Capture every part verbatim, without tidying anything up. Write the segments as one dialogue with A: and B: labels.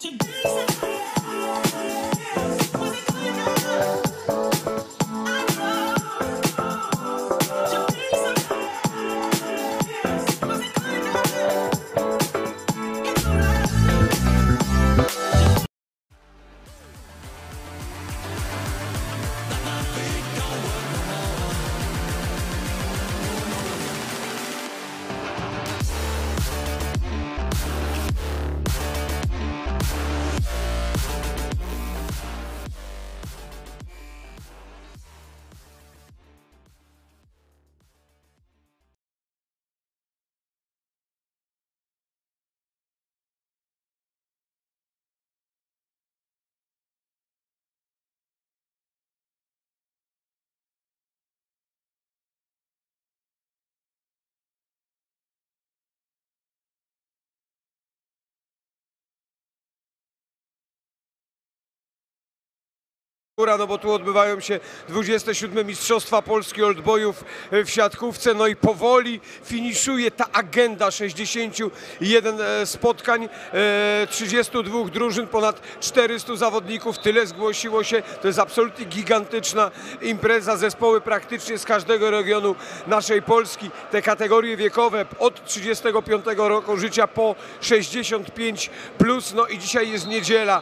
A: No bo tu odbywają się dwudzieste siódme Mistrzostwa Polski Oldboyów w siatkówce, no i powoli finiszuje ta agenda sześćdziesięciu jeden spotkań, trzydziestu dwóch drużyn, ponad czterystu zawodników, tyle zgłosiło się, to jest absolutnie gigantyczna impreza, zespoły praktycznie z każdego regionu naszej Polski, te kategorie wiekowe od trzydziestego piątego roku życia po sześćdziesiąt pięć plus, no i dzisiaj jest niedziela,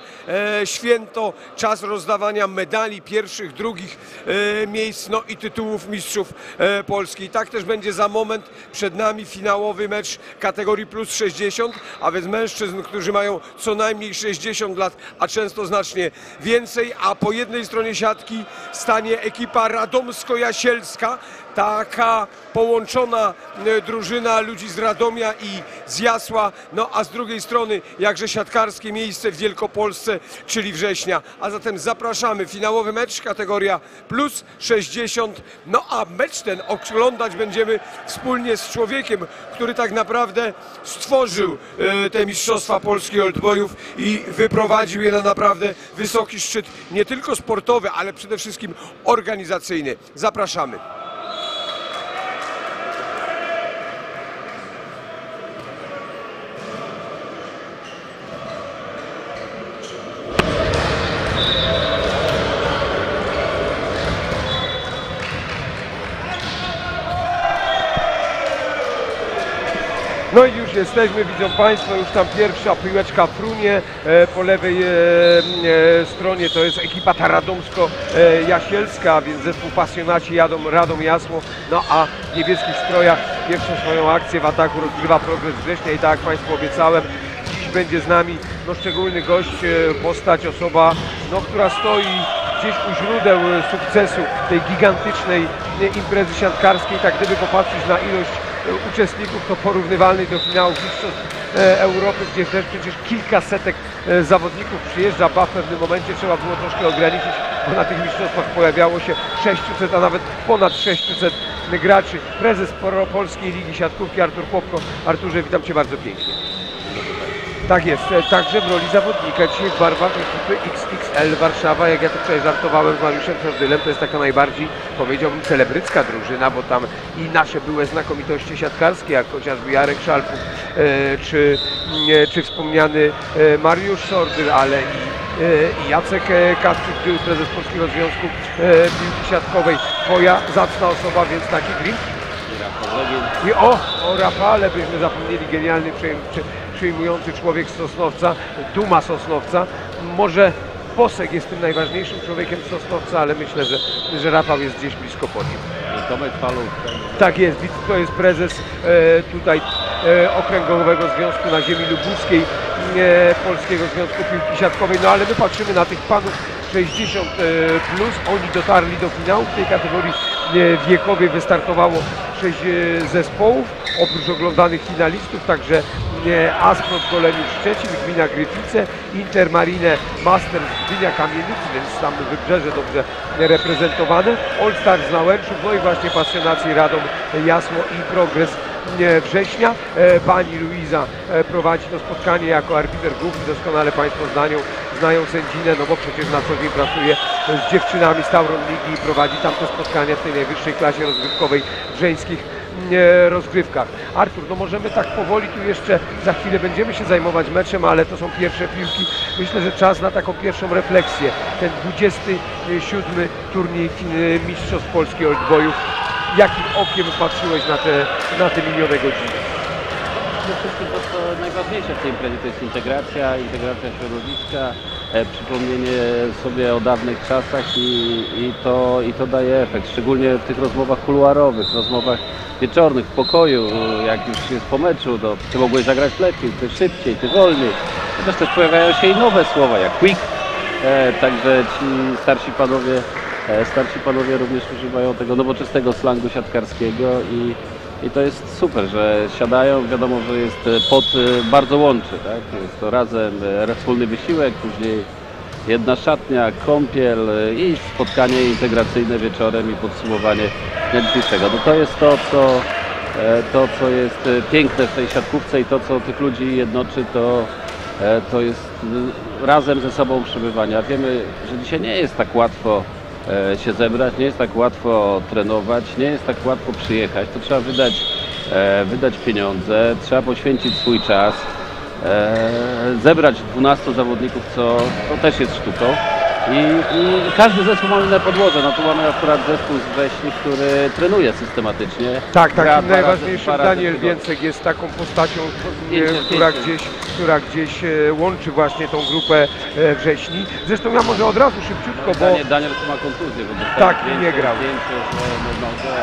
A: święto, czas rozdawania medali, medali pierwszych, drugich e, miejsc, no i tytułów mistrzów e, Polski. I tak też będzie za moment przed nami finałowy mecz kategorii plus sześćdziesiąt, a więc mężczyzn, którzy mają co najmniej sześćdziesiąt lat, a często znacznie więcej, a po jednej stronie siatki stanie ekipa radomsko-jasielska, taka połączona drużyna ludzi z Radomia i z Jasła, no a z drugiej strony jakże siatkarskie miejsce w Wielkopolsce, czyli Września. A zatem zapraszamy, finałowy mecz, kategoria plus sześćdziesiąt, no a mecz ten oglądać będziemy wspólnie z człowiekiem, który tak naprawdę stworzył te Mistrzostwa Polski Oldboyów i wyprowadził je na naprawdę wysoki szczyt, nie tylko sportowy, ale przede wszystkim organizacyjny. Zapraszamy. No i już jesteśmy, widzą Państwo, już tam pierwsza piłeczka frunie, e, po lewej e, e, stronie to jest ekipa ta radomsko-jasielska, więc zespół pasjonaci jadą Radom Jasło, no a w niebieskich strojach pierwszą swoją akcję w ataku rozgrywa Progres Września i tak jak Państwu obiecałem, dziś będzie z nami no, szczególny gość, e, postać, osoba, no, która stoi gdzieś u źródeł sukcesu tej gigantycznej imprezy siatkarskiej, tak gdyby popatrzeć na ilość uczestników, to porównywalny do finałów Mistrzostw Europy, gdzie też przecież kilkasetek zawodników przyjeżdża, ba w pewnym momencie trzeba było troszkę ograniczyć, bo na tych mistrzostwach pojawiało się sześciuset, a nawet ponad sześciuset graczy. Prezes Polskiej Ligi Siatkówki Artur Popko. Arturze, witam Cię bardzo pięknie. Tak jest, także w roli zawodnika dzisiaj w barwach ekipy X X L Warszawa, jak ja to tutaj żartowałem z Mariuszem Ferdylem, to jest taka najbardziej, powiedziałbym, celebrycka drużyna, bo tam i nasze były znakomitości siatkarskie, jak chociażby Jarek Szalpuk, e, czy, e, czy wspomniany e, Mariusz Sordyl, ale i, e, i Jacek Kawczyk, były prezes Polskiego Związku e, Piłki Siatkowej. Twoja zacna osoba, więc taki green. I o, o Rafale byśmy zapomnieli, genialny, przyjmujący człowiek z Sosnowca, duma Sosnowca. Może Posek jest tym najważniejszym człowiekiem z Sosnowca, ale myślę, że, że Rafał jest gdzieś blisko po nim.
B: Tomek Faluk.
A: Tak jest, to jest prezes e, tutaj e, Okręgowego Związku na ziemi lubuskiej, e, Polskiego Związku Piłki Siatkowej. No ale my patrzymy na tych panów sześćdziesiąt plus, oni dotarli do finału. W tej kategorii e, wiekowej wystartowało sześć e, zespołów, oprócz oglądanych finalistów, także e, Asprot Goleniów Szczecin, gmina Gryfice, Intermarine Masters Gdynia Kamienicy, więc tam wybrzeże dobrze reprezentowane, All Stars z Nałęczów, no i właśnie pasjonacji Radom Jasło i Progres Września. Pani Luiza prowadzi to spotkanie jako arbiter główny, doskonale Państwo znają, znają sędzinę, no bo przecież na co dzień pracuje z dziewczynami z Tauron Ligi i prowadzi tam te spotkania w tej najwyższej klasie rozgrywkowej żeńskich e, rozgrywkach. Artur, no możemy tak powoli tu jeszcze, za chwilę będziemy się zajmować meczem, ale to są pierwsze piłki. Myślę, że czas na taką pierwszą refleksję. Ten dwudziesty siódmy turniej e, Mistrzostw Polski Oldboyów. Jakim okiem patrzyłeś na te, na te minione godziny?
B: Przede wszystkim to, co najważniejsze w tej imprezie, to jest integracja, integracja środowiska, e, przypomnienie sobie o dawnych czasach i, i, to, i to daje efekt, szczególnie w tych rozmowach kuluarowych, rozmowach wieczornych, w pokoju, jak już jest po meczu, to ty mogłeś zagrać lepiej, ty szybciej, ty wolniej. Chociaż też pojawiają się i nowe słowa, jak quick, e, także ci starsi panowie, e, starsi panowie również używają tego nowoczesnego slangu siatkarskiego i I to jest super, że siadają, wiadomo, że jest pot bardzo łączy, tak? Jest to razem wspólny wysiłek, później jedna szatnia, kąpiel i spotkanie integracyjne wieczorem i podsumowanie dnia dzisiejszego. No to jest to, co, to, co jest piękne w tej siatkówce i to, co tych ludzi jednoczy, to, to jest razem ze sobą przebywanie. A wiemy, że dzisiaj nie jest tak łatwo się zebrać, nie jest tak łatwo trenować, nie jest tak łatwo przyjechać, to trzeba wydać, e, wydać pieniądze, trzeba poświęcić swój czas, e, zebrać dwunastu zawodników, co to też jest sztuką i, i każdy zespół ma inne podłoże, no tu mamy akurat zespół z Wrześni, który trenuje systematycznie.
A: Tak, tak,
B: gra
A: najważniejszym
B: razy, razy
A: Daniel Więcek jest taką postacią, e, która gdzieś, która gdzieś e, łączy właśnie tą grupę e, Wrześni. Zresztą ja może od razu szybciutko, bo
B: Daniel, Daniel ma kontuzję, bo
A: tak,
B: zdjęcie,
A: nie grał.
B: Zdjęcie, że nogę,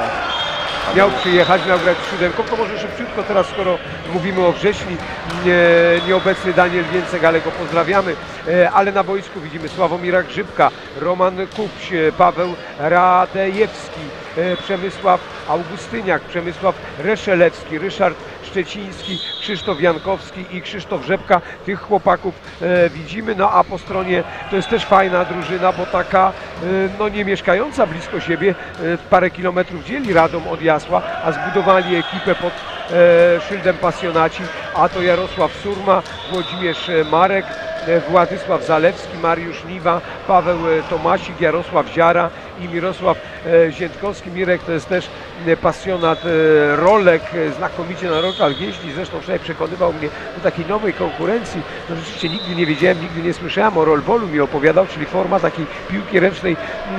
B: a
A: miał przyjechać, miał grać z siódemką, to może szybciutko teraz, skoro mówimy o Wrześni, nie, nieobecny Daniel Więcek, ale go pozdrawiamy, e, ale na boisku widzimy Sławomira Grzybka, Roman Kupś, Paweł Radejewski, e, Przemysław Augustyniak, Przemysław Reszelewski, Ryszard Szczeciński, Krzysztof Jankowski i Krzysztof Rzepka. Tych chłopaków e, widzimy, no a po stronie to jest też fajna drużyna, bo taka e, no nie mieszkająca blisko siebie, e, parę kilometrów dzieli Radom od Jasła, a zbudowali ekipę pod e, szyldem pasjonaci, a to Jarosław Surma, Włodzimierz Marek, Władysław Zalewski, Mariusz Niwa, Paweł Tomasik, Jarosław Ziara i Mirosław Ziętkowski. Mirek to jest też pasjonat rolek, znakomicie na rolkach jeździ, zresztą wczoraj przekonywał mnie do takiej nowej konkurencji. No rzeczywiście nigdy nie wiedziałem, nigdy nie słyszałem o rollballu, mi opowiadał, czyli forma takiej piłki ręcznej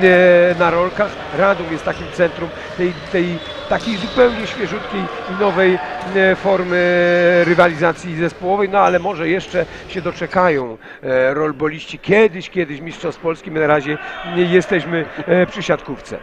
A: na rolkach. Radom jest takim centrum tej, tej takiej zupełnie świeżutkiej i nowej formy rywalizacji zespołowej, no ale może jeszcze się doczekają rollballiści kiedyś, kiedyś Mistrzostw Polski. My na razie nie jesteśmy przy siatkówce.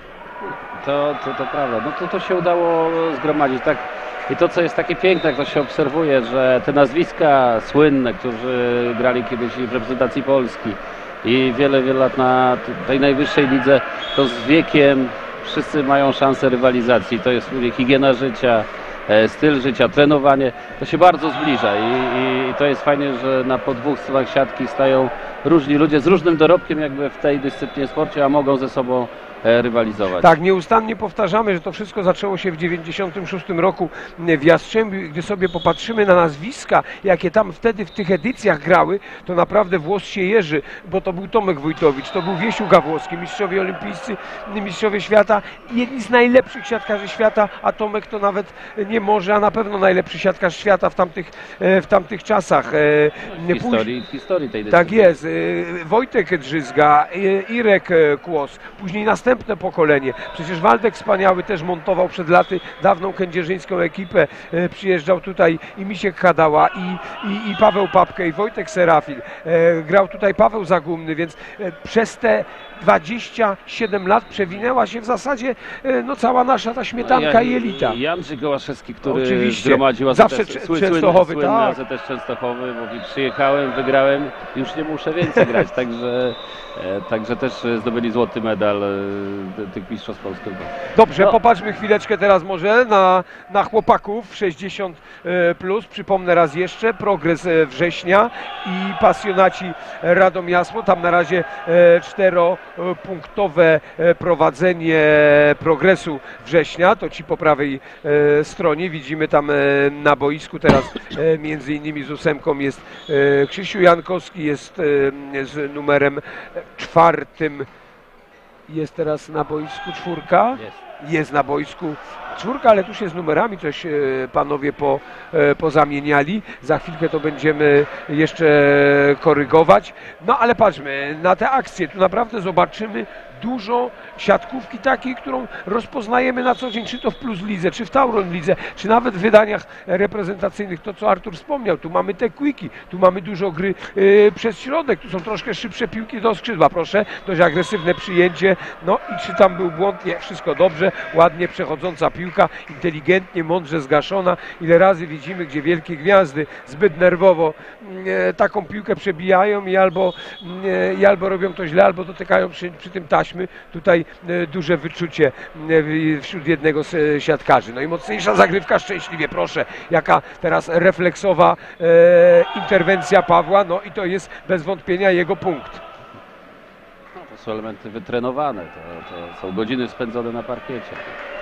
B: To, to, to prawda, no to, to się udało zgromadzić, tak? I to, co jest takie piękne, jak to się obserwuje, że te nazwiska słynne, którzy grali kiedyś w reprezentacji Polski i wiele, wiele lat na tej najwyższej lidze, to z wiekiem wszyscy mają szansę rywalizacji. To jest higiena życia, styl życia, trenowanie, to się bardzo zbliża i, i, i to jest fajnie, że na po dwóch stronach siatki stają różni ludzie z różnym dorobkiem jakby w tej dyscyplinie sporcie, a mogą ze sobą rywalizować.
A: Tak, nieustannie powtarzamy, że to wszystko zaczęło się w dziewięćdziesiątym szóstym roku w Jastrzębiu. Gdy sobie popatrzymy na nazwiska, jakie tam wtedy w tych edycjach grały, to naprawdę włos się jeży, bo to był Tomek Wójtowicz, to był Wiesiu Gawłowski, mistrzowie olimpijscy, mistrzowie świata, jedni z najlepszych siatkarzy świata, a Tomek to nawet nie może, a na pewno najlepszy siatkarz świata w tamtych, w tamtych czasach.
B: W historii, w historii tej dyscypliny.
A: Tak jest. Wojtek Drzyzga, Irek Kłos, później następny Następne pokolenie. Przecież Waldek Wspaniały też montował przed laty dawną kędzierzyńską ekipę. E, przyjeżdżał tutaj i Misiek Hadała, i, i, i Paweł Papkę, i Wojtek Serafil. E, grał tutaj Paweł Zagumny, więc e, przez te dwadzieścia siedem lat przewinęła się w zasadzie e, no, cała nasza ta śmietanka no, ja, i elita.
B: I Andrzej Gołaszewski, który
A: Oczywiście.
B: zgromadził
A: Zawsze
B: słynny,
A: Częstochowy,
B: słynny
A: tak.
B: A Z S Częstochowy, mówi, przyjechałem, wygrałem, już nie muszę więcej grać, także, e, także też zdobyli złoty medal e, tych mistrzostw Polski.
A: Dobrze,
B: no.
A: Popatrzmy chwileczkę teraz może na, na chłopaków sześćdziesiąt plus. Przypomnę raz jeszcze, Progres Września i pasjonaci Radom Jasło. Tam na razie e, czteropunktowe prowadzenie Progresu Września. To ci po prawej e, stronie. Widzimy tam e, na boisku teraz e, między innymi z ósemką jest e, Krzysiu Jankowski, jest e, z numerem czwartym. Jest teraz na boisku czwórka.
B: Jest.
A: jest na boisku. Czwórka, ale tu się z numerami coś e, panowie po, e, pozamieniali. Za chwilkę to będziemy jeszcze korygować. No ale patrzmy na te akcje. Tu naprawdę zobaczymy dużo siatkówki takiej, którą rozpoznajemy na co dzień, czy to w Plus Lidze, czy w Tauron Lidze, czy nawet w wydaniach reprezentacyjnych. To, co Artur wspomniał, tu mamy te quicki, tu mamy dużo gry yy, przez środek, tu są troszkę szybsze piłki do skrzydła, proszę, dość agresywne przyjęcie. No i czy tam był błąd? Nie, wszystko dobrze, ładnie przechodząca piłka, inteligentnie, mądrze zgaszona. Ile razy widzimy, gdzie wielkie gwiazdy zbyt nerwowo yy, taką piłkę przebijają i albo, yy, i albo robią to źle, albo dotykają przy, przy tym taśmy. Tutaj e, duże wyczucie e, wśród jednego z e, siatkarzy. No i mocniejsza zagrywka, szczęśliwie, proszę, jaka teraz refleksowa e, interwencja Pawła, no i to jest bez wątpienia jego punkt.
B: No, to są elementy wytrenowane, to, to są godziny spędzone na parkiecie.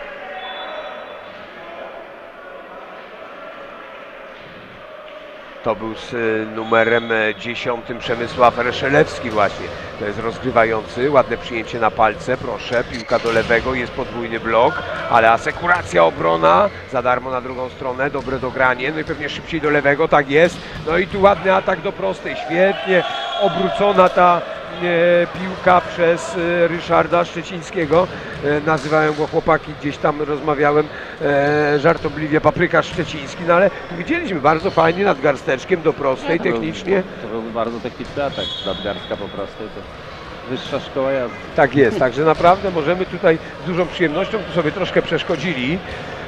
A: To był z numerem dziesiątym Przemysław Reszelewski właśnie. To jest rozgrywający, ładne przyjęcie na palce, proszę, piłka do lewego, jest podwójny blok, ale asekuracja, obrona, za darmo na drugą stronę, dobre dogranie, no i pewnie szybciej do lewego, tak jest. No i tu ładny atak do prostej, świetnie obrócona ta e, piłka przez e, Ryszarda Szczecińskiego. E, nazywają go chłopaki, gdzieś tam rozmawiałem e, żartobliwie, Paprykarz Szczeciński, no ale tu widzieliśmy bardzo fajnie nad garsteczkiem do prostej, technicznie.
B: To był bardzo techniczny atak, nadgarstka po prostej, to wyższa szkoła jazdy.
A: Tak jest, także naprawdę możemy tutaj z dużą przyjemnością, tu sobie troszkę przeszkodzili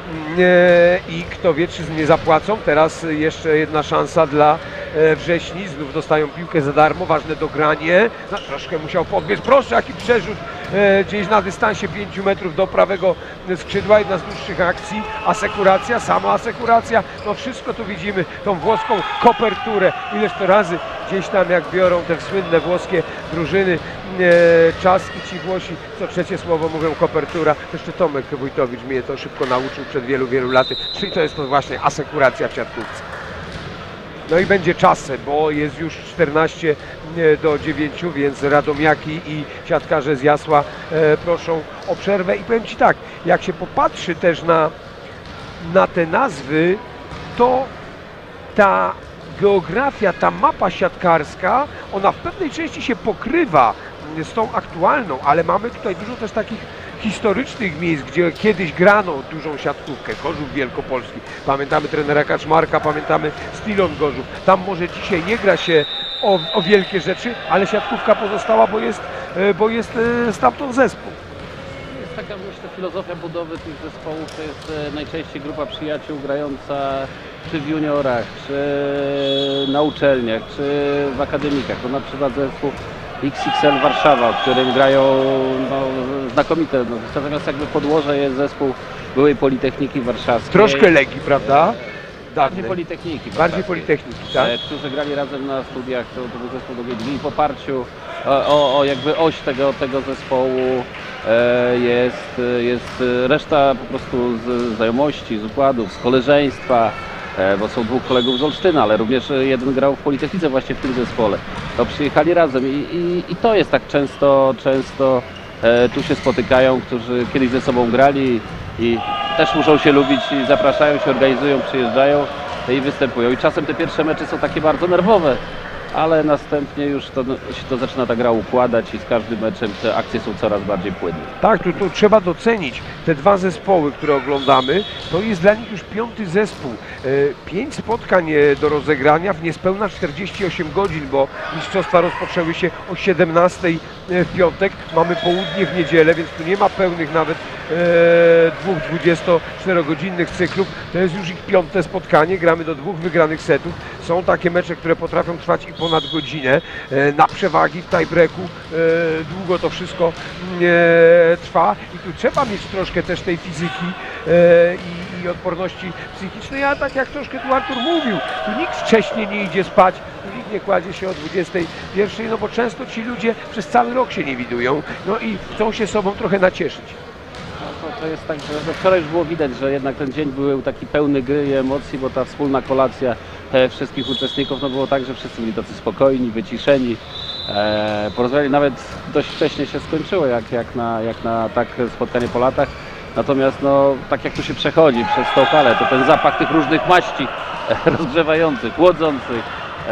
A: e, i kto wie, czy nie zapłacą. Teraz jeszcze jedna szansa dla e, Wrześni, znów dostają piłkę za darmo, ważne dogranie, no, troszkę musiał podbiec, proszę, jaki przerzut e, gdzieś na dystansie pięciu metrów do prawego skrzydła, jedna z dłuższych akcji, asekuracja, sama asekuracja, no wszystko tu widzimy, tą włoską koperturę, ileż to razy gdzieś tam jak biorą te słynne włoskie drużyny e, czaski, ci Włosi, co trzecie słowo mówią kopertura. Jeszcze Tomek Wójtowicz mnie to szybko nauczył przed wielu, wielu laty, czyli to jest to właśnie asekuracja w siatkówce. No i będzie czas, bo jest już czternaście do dziewięciu, więc Radomiaki i siatkarze z Jasła e, proszą o przerwę. I powiem Ci tak, jak się popatrzy też na, na te nazwy, to ta geografia, ta mapa siatkarska, ona w pewnej części się pokrywa z tą aktualną, ale mamy tutaj dużo też takich historycznych miejsc, gdzie kiedyś grano dużą siatkówkę. Gorzów Wielkopolski, pamiętamy trenera Kaczmarka, pamiętamy Stilon Gorzów. Tam może dzisiaj nie gra się o, o wielkie rzeczy, ale siatkówka pozostała, bo jest, bo jest stamtąd zespół.
B: Jest taka, myślę, filozofia budowy tych zespołów, to jest e, najczęściej grupa przyjaciół grająca czy w juniorach, czy na uczelniach, czy w akademikach. To na przykład zespół X X L Warszawa, w którym grają no, znakomite. No, natomiast jakby podłoże jest zespół byłej Politechniki Warszawskiej.
A: Troszkę Legii, prawda?
B: Bardziej Politechniki.
A: Bardziej Politechniki, tak?
B: E, którzy grali razem na studiach, to, to był zespół do Wiedźmi. W oparciu o, o, o jakby oś tego, tego zespołu e, jest, jest reszta po prostu z znajomości, z układów, z koleżeństwa, e, bo są dwóch kolegów z Olsztyna, ale również jeden grał w Politechnice właśnie w tym zespole. To przyjechali razem i, i, i to jest tak często, często e, tu się spotykają, którzy kiedyś ze sobą grali i też muszą się lubić i zapraszają się, organizują, przyjeżdżają i występują. I czasem te pierwsze mecze są takie bardzo nerwowe, ale następnie już to, się to zaczyna ta gra układać i z każdym meczem te akcje są coraz bardziej płynne.
A: Tak, tu, tu trzeba docenić te dwa zespoły, które oglądamy. To jest dla nich już piąty zespół. E, pięć spotkań do rozegrania w niespełna czterdzieści osiem godzin, bo mistrzostwa rozpoczęły się o siedemnastej w piątek. Mamy południe w niedzielę, więc tu nie ma pełnych nawet e, dwóch dwudziestoczterogodzinnych cyklów. To jest już ich piąte spotkanie. Gramy do dwóch wygranych setów. Są takie mecze, które potrafią trwać i ponad godzinę. E, na przewagi w tiebreaku e, długo to wszystko e, trwa i tu trzeba mieć troszkę też tej fizyki e, i, i odporności psychicznej, a tak jak troszkę tu Artur mówił, tu nikt wcześniej nie idzie spać, tu nikt nie kładzie się o dwudziestej pierwszej, no bo często ci ludzie przez cały rok się nie widują, no i chcą się sobą trochę nacieszyć.
B: No to, to jest tak, że no wczoraj już było widać, że jednak ten dzień był taki pełny gry i emocji, bo ta wspólna kolacja e, wszystkich uczestników, no było tak, że wszyscy byli tacy spokojni, wyciszeni. E, porozmawiali, nawet dość wcześnie się skończyło, jak, jak, na, jak na tak spotkanie po latach. Natomiast no, tak jak tu się przechodzi przez tą halę, to ten zapach tych różnych maści rozgrzewających, chłodzących,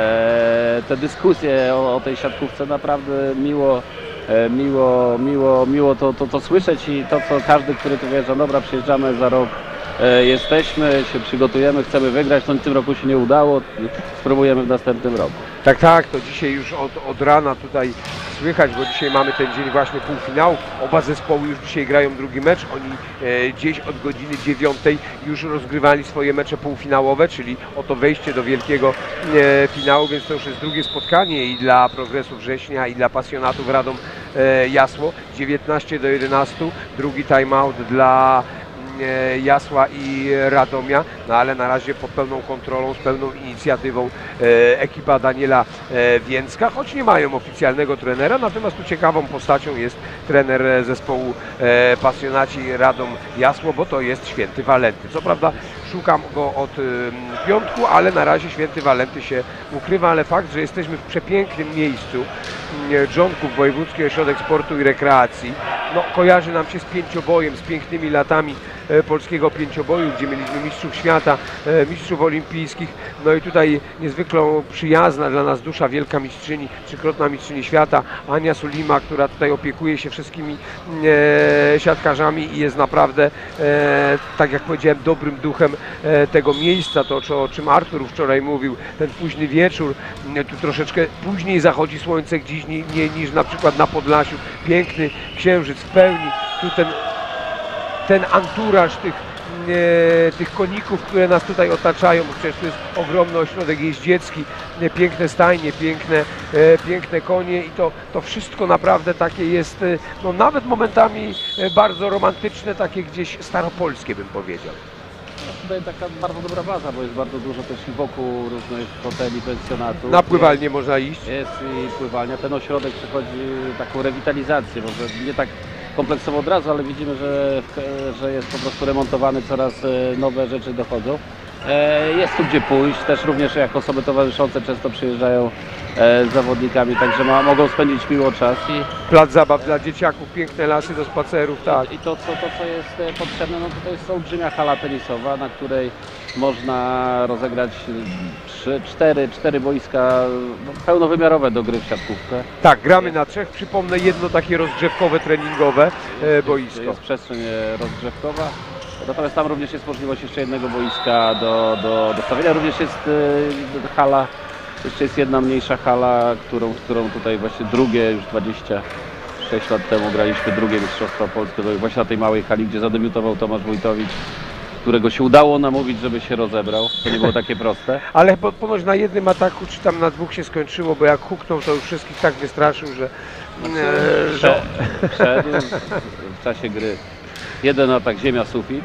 B: e, te dyskusje o, o tej siatkówce naprawdę miło, e, miło, miło, miło to, to, to słyszeć i to, co każdy, który tu wie, że dobra, przyjeżdżamy za rok, e, jesteśmy, się przygotujemy, chcemy wygrać, to w tym roku się nie udało, spróbujemy w następnym roku.
A: Tak, tak, to dzisiaj już od, od rana tutaj słychać, bo dzisiaj mamy ten dzień właśnie półfinału. Oba zespoły już dzisiaj grają drugi mecz. Oni e, gdzieś od godziny dziewiątej już rozgrywali swoje mecze półfinałowe, czyli oto wejście do wielkiego e, finału, więc to już jest drugie spotkanie i dla Progresu Września, i dla pasjonatów Radom e, Jasło. dziewiętnaście do jedenastu, drugi timeout dla Jasła i Radomia, no ale na razie pod pełną kontrolą, z pełną inicjatywą e, ekipa Daniela e, Więcka, choć nie mają oficjalnego trenera, natomiast tu ciekawą postacią jest trener zespołu e, pasjonaci Radom Jasło, bo to jest Święty Walenty. Co prawda szukam go od e, piątku, ale na razie Święty Walenty się ukrywa, ale fakt, że jesteśmy w przepięknym miejscu, e, Dżonków, Wojewódzki Ośrodek Sportu i Rekreacji, no kojarzy nam się z pięciobojem, z pięknymi latami polskiego pięcioboju, gdzie mieliśmy mistrzów świata, mistrzów olimpijskich, no i tutaj niezwykle przyjazna dla nas dusza, wielka mistrzyni, trzykrotna mistrzyni świata, Ania Sulima, która tutaj opiekuje się wszystkimi e, siatkarzami i jest naprawdę, e, tak jak powiedziałem, dobrym duchem e, tego miejsca, to o, o czym Artur wczoraj mówił, ten późny wieczór, e, tu troszeczkę później zachodzi słońce gdzieś nie, nie, niż na przykład na Podlasiu, piękny księżyc w pełni, tu ten ten anturaż tych, e, tych koników, które nas tutaj otaczają, bo przecież to jest ogromny ośrodek jeździecki, e, piękne stajnie, piękne, e, piękne konie i to, to wszystko naprawdę takie jest, e, no nawet momentami e, bardzo romantyczne, takie gdzieś staropolskie bym powiedział.
B: Tutaj taka bardzo dobra baza, bo jest bardzo dużo też i wokół różnych hoteli, pensjonatów.
A: Na pływalnię można iść.
B: Jest i pływalnia. Ten ośrodek przechodzi taką rewitalizację, może nie tak kompleksowo od razu, ale widzimy, że, że jest po prostu remontowany, coraz nowe rzeczy dochodzą. Jest tu gdzie pójść, też również jako osoby towarzyszące często przyjeżdżają z zawodnikami, także ma, mogą spędzić miło czas. I
A: plac zabaw dla dzieciaków, piękne lasy do spacerów, tak.
B: I, i to, co, to, co jest potrzebne, no to jest olbrzymia hala tenisowa, na której można rozegrać trzy, cztery, cztery boiska no, pełnowymiarowe do gry w siatkówkę.
A: Tak, gramy na trzech, przypomnę jedno takie rozgrzewkowe, treningowe e, boisko.
B: Jest przestrzeń rozgrzewkowa. Natomiast tam również jest możliwość jeszcze jednego boiska do, do, do stawienia. Również jest y, hala, jeszcze jest jedna mniejsza hala, którą, którą tutaj właśnie drugie, już dwadzieścia sześć lat temu graliśmy drugie Mistrzostwa Polskie, właśnie na tej małej hali, gdzie zadebiutował Tomasz Wójtowicz, którego się udało namówić, żeby się rozebrał. To nie było takie proste.
A: Ale ponoć na jednym ataku, czy tam na dwóch się skończyło, bo jak huknął, to już wszystkich tak wystraszył, że... E, że...
B: Wszedł w czasie gry. Jeden atak, ziemia, sufit.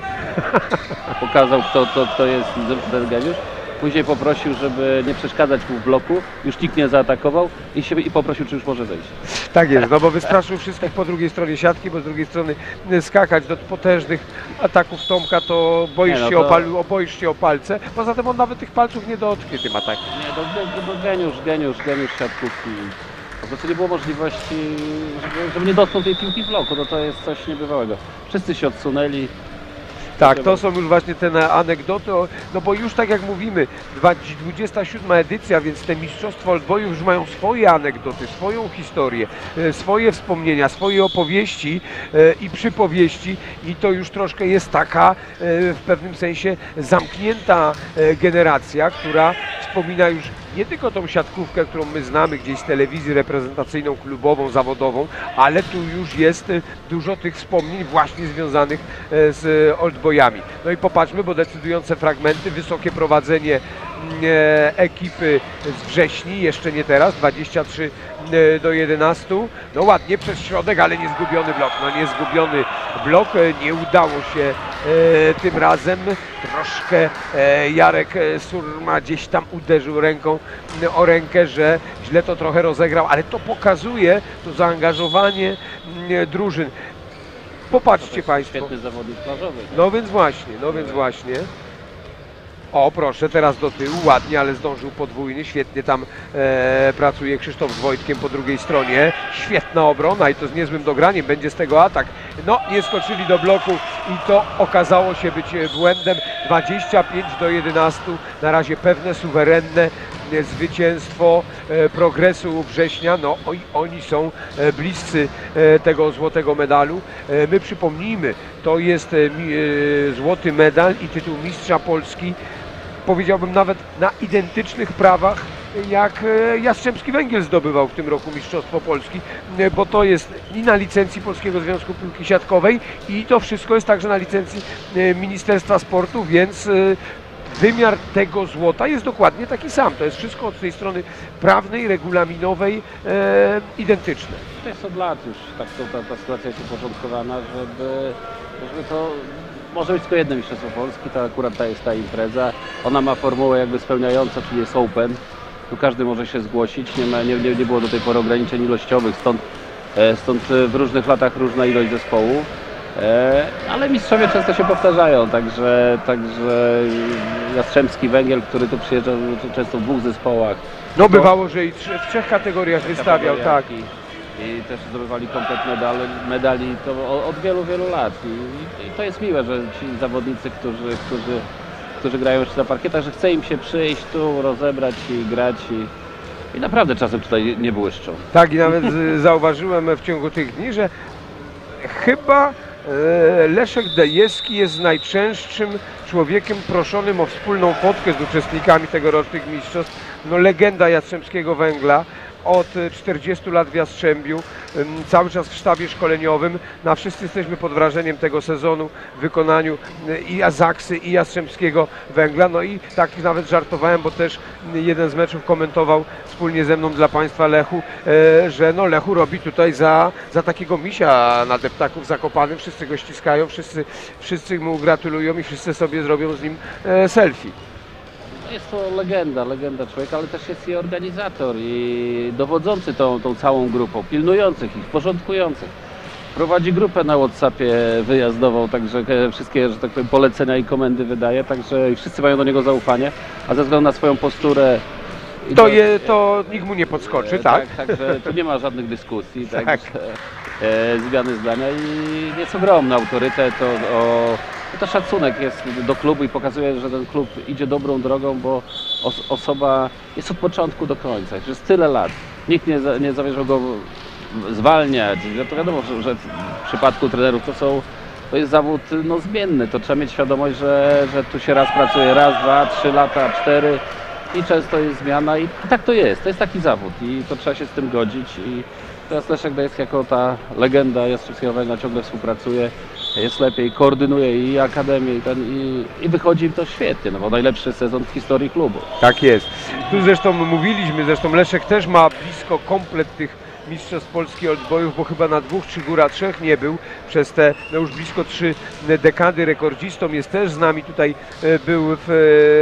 B: Pokazał, kto, kto, kto jest ten geniusz. Później poprosił, żeby nie przeszkadzać mu w bloku. Już nikt nie zaatakował i, się, i poprosił, czy już może zejść.
A: Tak jest, no bo wystraszył wszystkich po drugiej stronie siatki, bo z drugiej strony skakać do potężnych ataków Tomka, to boisz,
B: Nie, no
A: się,
B: to...
A: o pal, boisz się o palce. Poza tym on nawet tych palców nie dotknie tym atakiem.
B: Nie, to, to, to geniusz, geniusz, geniusz siatkówki. Po prostu nie było możliwości, żeby, żeby nie dotknął tej piłki w bloku, no to jest coś niebywałego. Wszyscy się odsunęli.
A: Tak, to są już właśnie te anegdoty, no bo już tak jak mówimy, dwudziesta siódma edycja, więc te mistrzostwa Oldboyów już mają swoje anegdoty, swoją historię, swoje wspomnienia, swoje opowieści i przypowieści i to już troszkę jest taka w pewnym sensie zamknięta generacja, która wspomina już nie tylko tą siatkówkę, którą my znamy gdzieś z telewizji reprezentacyjną, klubową, zawodową, ale tu już jest dużo tych wspomnień właśnie związanych z Oldboyami. No i popatrzmy, bo decydujące fragmenty, wysokie prowadzenie ekipy z Wrześni, jeszcze nie teraz, dwadzieścia trzy do jedenastu. No ładnie przez środek, ale nie zgubiony blok. No nie zgubiony blok, nie udało się e, tym razem. Troszkę e, Jarek Surma gdzieś tam uderzył ręką o rękę, że źle to trochę rozegrał, ale to pokazuje to zaangażowanie m, drużyn. Popatrzcie Państwo.
B: Świetny zawodnik plażowy.
A: No więc właśnie, no więc właśnie. O, proszę, teraz do tyłu, ładnie, ale zdążył podwójny, świetnie tam e, pracuje Krzysztof z Wojtkiem po drugiej stronie. Świetna obrona i to z niezłym dograniem, będzie z tego atak. No, nie skoczyli do bloku i to okazało się być błędem. dwadzieścia pięć do jedenastu, na razie pewne, suwerenne e, zwycięstwo e, Progresu Września. No, oj, oni są e, bliscy e, tego złotego medalu. E, my przypomnijmy, to jest e, mi, e, złoty medal i tytuł mistrza Polski, powiedziałbym nawet na identycznych prawach, jak e, Jastrzębski Węgiel zdobywał w tym roku Mistrzostwo Polski, e, bo to jest i na licencji Polskiego Związku Piłki Siatkowej i to wszystko jest także na licencji e, Ministerstwa Sportu, więc e, wymiar tego złota jest dokładnie taki sam. To jest wszystko od tej strony prawnej, regulaminowej e, identyczne.
B: To jest od lat już tak to, ta, ta sytuacja jest uporządkowana, żeby, żeby to może być tylko jedno Mistrzostwo Polski, to akurat ta jest ta impreza. Ona ma formułę jakby spełniającą, czyli jest open. Tu każdy może się zgłosić, nie, ma, nie, nie, nie było do tej pory ograniczeń ilościowych, stąd, stąd w różnych latach różna ilość zespołów. Ale mistrzowie często się powtarzają, także, także Jastrzębski Węgiel, który tu przyjeżdżał często w dwóch zespołach.
A: No bywało, że i w trzech kategoriach wystawiał, tak.
B: I, i też zdobywali komplet medal, medali to od wielu, wielu lat. I, i to jest miłe, że ci zawodnicy, którzy, którzy, którzy grają jeszcze na parkietach, że chce im się przyjść tu, rozebrać i grać. I, i naprawdę czasem tutaj nie błyszczą.
A: Tak, i nawet zauważyłem w ciągu tych dni, że chyba Leszek Dejewski jest najczęstszym człowiekiem proszonym o wspólną fotkę z uczestnikami tegorocznych mistrzostw. No, legenda Jastrzębskiego Węgla, od czterdziestu lat w Jastrzębiu, cały czas w sztabie szkoleniowym. No, wszyscy jesteśmy pod wrażeniem tego sezonu w wykonaniu i Azaksy, i Jastrzębskiego Węgla. No i tak nawet żartowałem, bo też jeden z meczów komentował wspólnie ze mną dla Państwa Lechu, że no Lechu robi tutaj za, za takiego misia na deptaku w Zakopanem. Wszyscy go ściskają, wszyscy, wszyscy mu gratulują i wszyscy sobie zrobią z nim selfie.
B: Jest to legenda, legenda człowieka, ale też jest i organizator i dowodzący tą, tą całą grupą, pilnujących ich, porządkujących. Prowadzi grupę na WhatsAppie wyjazdową, także wszystkie, że tak powiem, polecenia i komendy wydaje, także wszyscy mają do niego zaufanie, a ze względu na swoją posturę
A: to, to, je, to nikt mu nie podskoczy, tak?
B: Tak, także tu nie ma żadnych dyskusji,
A: tak.
B: Także, e, zmiany zdania i jest ogromny autorytet, o, o, to szacunek jest do klubu i pokazuje, że ten klub idzie dobrą drogą, bo os osoba jest od początku do końca, że jest tyle lat, nikt nie, za, nie zamierzał go zwalniać. To wiadomo, że, że w przypadku trenerów to są to jest zawód no, zmienny, to trzeba mieć świadomość, że, że tu się raz pracuje, raz, dwa, trzy lata, cztery i często jest zmiana i tak to jest, to jest taki zawód i to trzeba się z tym godzić i teraz Leszek Dejewski jako ta legenda Jastrzębskiego Węgla ciągle współpracuje, jest lepiej, koordynuje i akademię i, ten, i, i wychodzi im to świetnie, no bo najlepszy sezon w historii klubu.
A: Tak jest. Tu zresztą mówiliśmy, zresztą Leszek też ma blisko komplet tych Mistrzostw Polski Oldboyów, bo chyba na dwóch czy góra trzech nie był przez te no już blisko trzy dekady. Rekordzistą jest też z nami tutaj, był w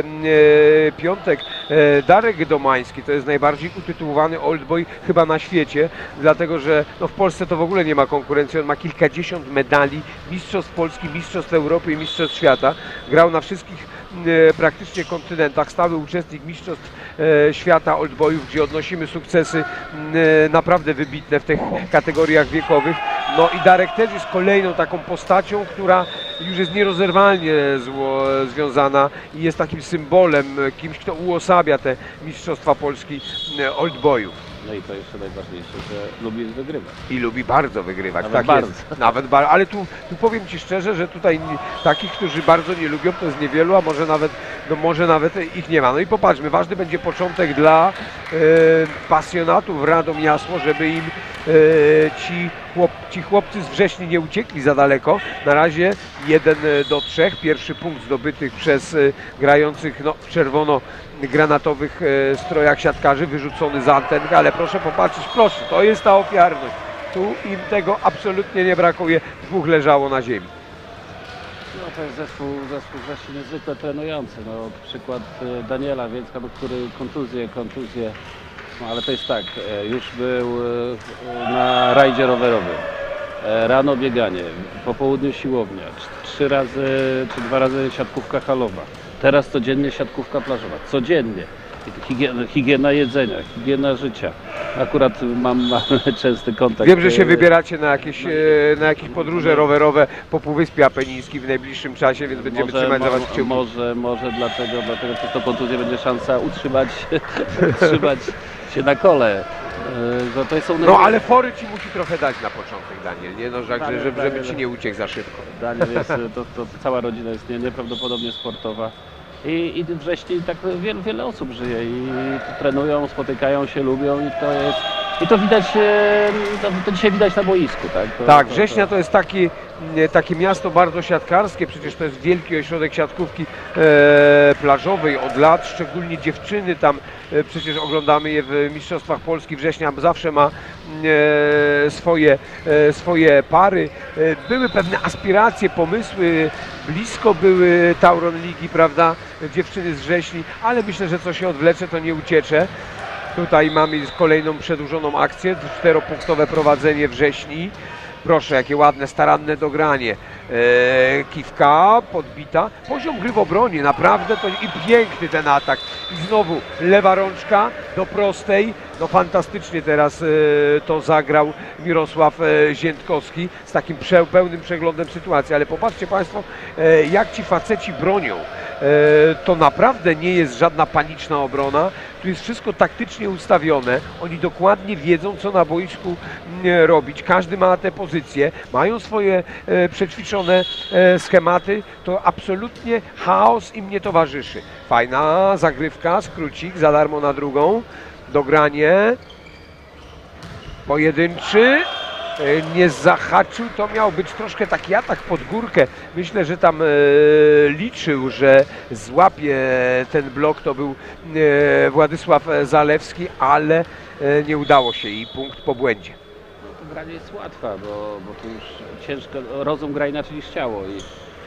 A: e, piątek e, Darek Domański, to jest najbardziej utytułowany Oldboy chyba na świecie, dlatego że no, w Polsce to w ogóle nie ma konkurencji, on ma kilkadziesiąt medali, Mistrzostw Polski, Mistrzostw Europy i Mistrzostw Świata, grał na wszystkich e, praktycznie kontynentach, stały uczestnik Mistrzostw e, Świata Oldboyów, gdzie odnosimy sukcesy e, naprawdę wybitne w tych kategoriach wiekowych. No i Darek też jest kolejną taką postacią, która już jest nierozerwalnie zło, związana i jest takim symbolem, kimś, kto uosabia te Mistrzostwa Polski Oldboyów.
B: No i to jeszcze najważniejsze, że lubi wygrywać.
A: I lubi bardzo wygrywać,
B: Nawet
A: tak
B: bardzo.
A: jest. Nawet bardzo. Ale tu, tu powiem Ci szczerze, że tutaj takich, którzy bardzo nie lubią, to jest niewielu, a może nawet, no może nawet ich nie ma. No i popatrzmy, ważny będzie początek dla e, pasjonatów Radom Jasło, żeby im e, ci, chłop, ci chłopcy z Wrześni nie uciekli za daleko. Na razie jeden do trzech. Pierwszy punkt zdobyty przez e, grających no, w czerwono granatowych e, strojach siatkarzy, wyrzucony za antenkę, ale proszę popatrzeć, proszę, to jest ta ofiarność. Tu im tego absolutnie nie brakuje, dwóch leżało na ziemi.
B: No to jest zespół, zespół wreszcie niezwykle trenujący. No, przykład Daniela Więcka, no, który kontuzje, kontuzje, no, ale to jest tak, już był na rajdzie rowerowym, rano bieganie, po południu siłownia, trzy razy czy dwa razy siatkówka halowa. Teraz codziennie siatkówka plażowa, codziennie. Higiena, higiena jedzenia, higiena życia. Akurat mam, mam częsty kontakt.
A: Wiem, że się wybieracie na jakieś, e, na jakieś podróże rowerowe po Półwyspie Apenińskim w najbliższym czasie, więc będziemy
B: może,
A: trzymać za Was
B: mo-
A: kciuki.
B: Może, może dlatego, dlatego przez to kontuzję będzie szansa utrzymać, utrzymać się na kole. E, że to są
A: No ale fory Ci musi trochę dać na początek, Daniel, nie? No, że,
B: Daniel,
A: żeby, żeby
B: Daniel.
A: Ci nie uciekł za szybko.
B: Daniel jest, to, to cała rodzina jest nie- nieprawdopodobnie sportowa. I, i wrześni tak wiele, wiele osób żyje i trenują, spotykają się, lubią i to jest. I to widać, e, to, to dzisiaj widać na boisku, tak? To,
A: Tak,
B: to,
A: Września to jest taki, nie, takie miasto bardzo siatkarskie, przecież to jest wielki ośrodek siatkówki e, plażowej od lat, szczególnie dziewczyny tam, e, przecież oglądamy je w Mistrzostwach Polski. Września zawsze ma e, swoje, e, swoje pary. E, były pewne aspiracje, pomysły, blisko były Tauron Ligi, prawda, dziewczyny z Wrześni, ale myślę, że co się odwlecze, to nie uciecze. Tutaj mamy kolejną przedłużoną akcję, czteropunktowe prowadzenie Wrześni. Proszę, jakie ładne, staranne dogranie. Eee, kiwka podbita. Poziom gry w obronie, naprawdę to i piękny ten atak. I znowu lewa rączka do prostej. No fantastycznie teraz e, to zagrał Mirosław e, Ziętkowski z takim prze, pełnym przeglądem sytuacji. Ale popatrzcie Państwo, e, jak ci faceci bronią. E, to naprawdę nie jest żadna paniczna obrona. Tu jest wszystko taktycznie ustawione. Oni dokładnie wiedzą, co na boisku m, robić. Każdy ma te pozycje, mają swoje e, przećwiczone e, schematy. To absolutnie chaos im nie towarzyszy. Fajna zagrywka, skrócik za darmo na drugą. Dogranie. Pojedynczy. E, nie zahaczył. To miał być troszkę taki atak pod górkę. Myślę, że tam e, liczył, że złapie ten blok. To był e, Władysław Zalewski, ale e, nie udało się i punkt po błędzie.
B: No, to granie jest łatwa, bo, bo tu już ciężko, rozum gra inaczej niż ciało. I,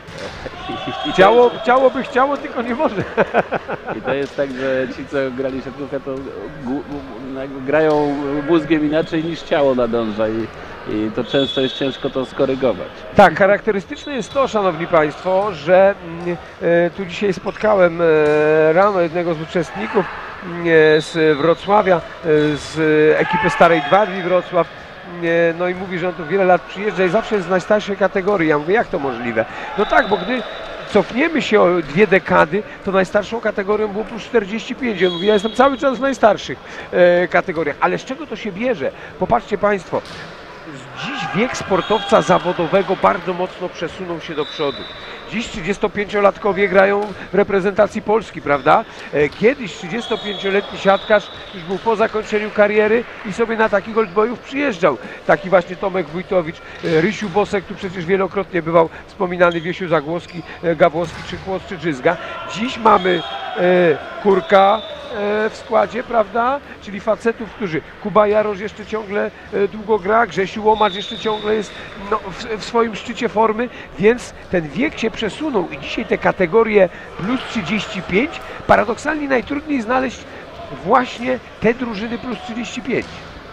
B: i, i
A: Ciało, ciało by chciało, tylko nie może.
B: I to jest tak, że ci, co grali siatkówkę, to gu, jakby grają mózgiem inaczej niż ciało nadąża i, i to często jest ciężko to skorygować.
A: Tak, charakterystyczne jest to, Szanowni Państwo, że mm, e, tu dzisiaj spotkałem e, rano jednego z uczestników mm, e, z Wrocławia, e, z ekipy Starej Gwardi Wrocław. E, no i mówi, że on tu wiele lat przyjeżdża i zawsze jest z najstarszej kategorii. Ja mówię, jak to możliwe? No tak, bo gdy cofniemy się o dwie dekady, to najstarszą kategorią było plus czterdzieści pięć. On mówi, ja jestem cały czas w najstarszych e, kategoriach. Ale z czego to się bierze? Popatrzcie Państwo. Dziś wiek sportowca zawodowego bardzo mocno przesunął się do przodu. Dziś trzydziestopięciolatkowie grają w reprezentacji Polski, prawda? Kiedyś trzydziestopięcioletni siatkarz już był po zakończeniu kariery i sobie na takich oldboyów przyjeżdżał. Taki właśnie Tomek Wójtowicz, Rysiu Bosek, tu przecież wielokrotnie bywał wspominany Wiesiu Zagłoski, Gawłowski czy Kłos czy Drzyzga. Dziś mamy e, Kurka w składzie, prawda? Czyli facetów, którzy Kuba Jarosz jeszcze ciągle długo gra, Grzesiu Łomacz jeszcze ciągle jest no, w, w swoim szczycie formy, więc ten wiek się przesunął i dzisiaj te kategorie plus trzydzieści pięć, paradoksalnie najtrudniej znaleźć właśnie te drużyny plus trzydzieści pięć.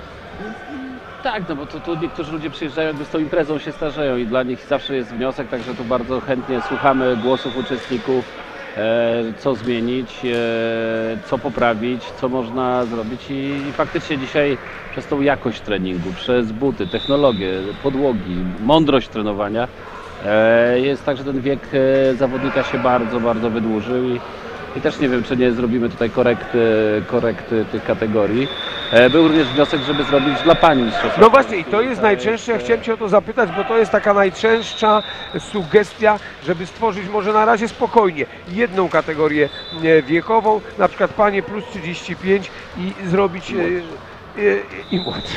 B: Tak, no bo to tu niektórzy ludzie przyjeżdżają, jakby z tą imprezą się starzeją i dla nich zawsze jest wniosek, także tu bardzo chętnie słuchamy głosów uczestników, e, co zmienić, e, co poprawić, co można zrobić i, i faktycznie dzisiaj przez tą jakość treningu, przez buty, technologię, podłogi, mądrość trenowania e, jest tak, że ten wiek e, zawodnika się bardzo, bardzo wydłużył i, i też nie wiem, czy nie zrobimy tutaj korekty, korekty tych kategorii. Był również wniosek, żeby zrobić dla pani mistrzostwa.
A: No właśnie i to jest najczęstsze, ja chciałem Cię o to zapytać, bo to jest taka najczęstsza sugestia, żeby stworzyć może na razie spokojnie jedną kategorię wiekową, na przykład panie plus trzydzieści pięć i zrobić... I i młodszy.